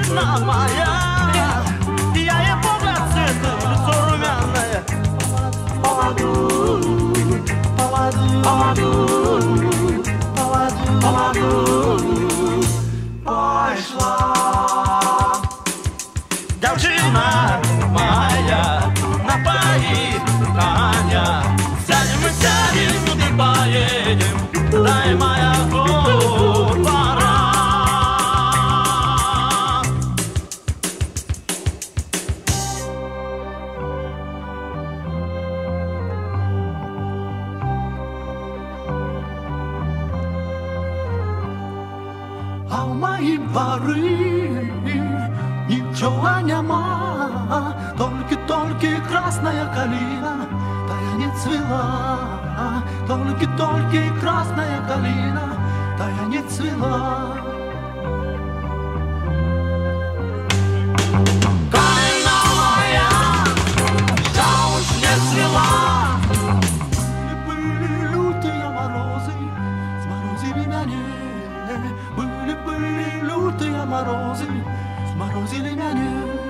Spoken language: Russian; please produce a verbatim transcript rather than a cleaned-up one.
весна моя, я ей погляд цветы, лицо румяное. Поводу, поводу, поводу, поводу, поводу пошла. Девчина моя, напои коня, сядем и сядем и поедем, дай моя пора. А в моим дворы ничего нема, только-только красная калина, тая не цвела, только-только красная калина, тая не цвела. Калина моя, вся уж не цвела. Были лютые морозы, сморозили меня. Были-были лютые морозы, сморозили меня.